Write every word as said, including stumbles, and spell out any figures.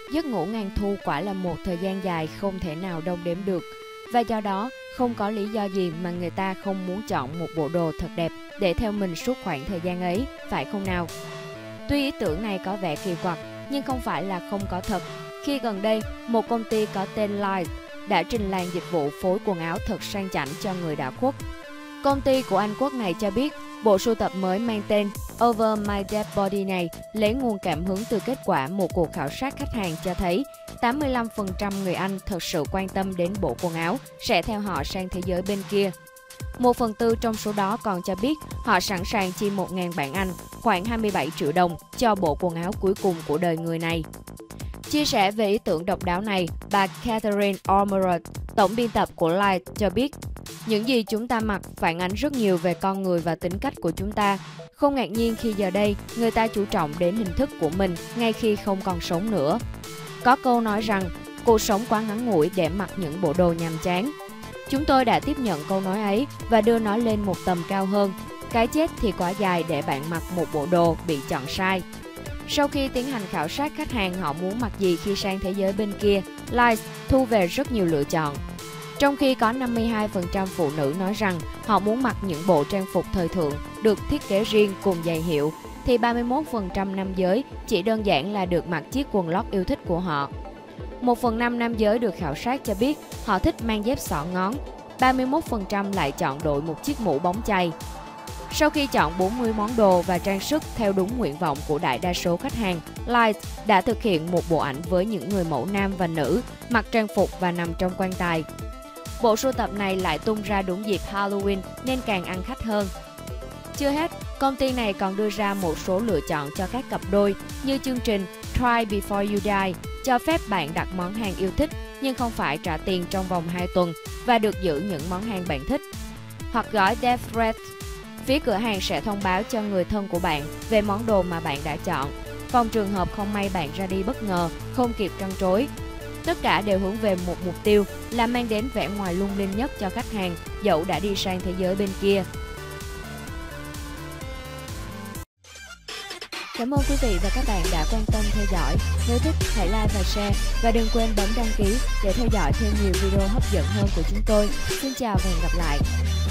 Giấc ngủ ngàn thu quả là một thời gian dài không thể nào đong đếm được, và do đó không có lý do gì mà người ta không muốn chọn một bộ đồ thật đẹp để theo mình suốt khoảng thời gian ấy, phải không nào? Tuy ý tưởng này có vẻ kỳ quặc, nhưng không phải là không có thật. Khi gần đây, một công ty có tên Light đã trình làng dịch vụ phối quần áo thật sang chảnh cho người đã khuất. Công ty của Anh Quốc này cho biết, bộ sưu tập mới mang tên Over My Dead Body này lấy nguồn cảm hứng từ kết quả một cuộc khảo sát khách hàng cho thấy tám mươi lăm phần trăm người Anh thật sự quan tâm đến bộ quần áo sẽ theo họ sang thế giới bên kia. Một phần tư trong số đó còn cho biết họ sẵn sàng chi một nghìn bảng Anh, khoảng hai mươi bảy triệu đồng, cho bộ quần áo cuối cùng của đời người này. Chia sẻ về ý tưởng độc đáo này, bà Catherine Ormerod, tổng biên tập của Light, cho biết những gì chúng ta mặc phản ánh rất nhiều về con người và tính cách của chúng ta. Không ngạc nhiên khi giờ đây người ta chú trọng đến hình thức của mình ngay khi không còn sống nữa. Có câu nói rằng cuộc sống quá ngắn ngủi để mặc những bộ đồ nhàm chán. Chúng tôi đã tiếp nhận câu nói ấy và đưa nó lên một tầm cao hơn. Cái chết thì quá dài để bạn mặc một bộ đồ bị chọn sai. Sau khi tiến hành khảo sát khách hàng họ muốn mặc gì khi sang thế giới bên kia, Light thu về rất nhiều lựa chọn. Trong khi có năm mươi hai phần trăm phụ nữ nói rằng họ muốn mặc những bộ trang phục thời thượng được thiết kế riêng cùng giày hiệu, thì ba mươi mốt phần trăm nam giới chỉ đơn giản là được mặc chiếc quần lót yêu thích của họ. Một phần năm nam giới được khảo sát cho biết họ thích mang dép xỏ ngón, ba mươi mốt phần trăm lại chọn đội một chiếc mũ bóng chày. Sau khi chọn bốn mươi món đồ và trang sức theo đúng nguyện vọng của đại đa số khách hàng, Light đã thực hiện một bộ ảnh với những người mẫu nam và nữ mặc trang phục và nằm trong quan tài. Bộ sưu tập này lại tung ra đúng dịp Halloween nên càng ăn khách hơn. Chưa hết, công ty này còn đưa ra một số lựa chọn cho các cặp đôi như chương trình Try Before You Die, cho phép bạn đặt món hàng yêu thích nhưng không phải trả tiền trong vòng hai tuần và được giữ những món hàng bạn thích. Hoặc gói Death Threat, phía cửa hàng sẽ thông báo cho người thân của bạn về món đồ mà bạn đã chọn, phòng trường hợp không may bạn ra đi bất ngờ, không kịp trăn trối. Tất cả đều hướng về một mục tiêu là mang đến vẻ ngoài lung linh nhất cho khách hàng, dẫu đã đi sang thế giới bên kia. Cảm ơn quý vị và các bạn đã quan tâm theo dõi. Nếu thích, hãy like và share. Và đừng quên bấm đăng ký để theo dõi thêm nhiều video hấp dẫn hơn của chúng tôi. Xin chào và hẹn gặp lại!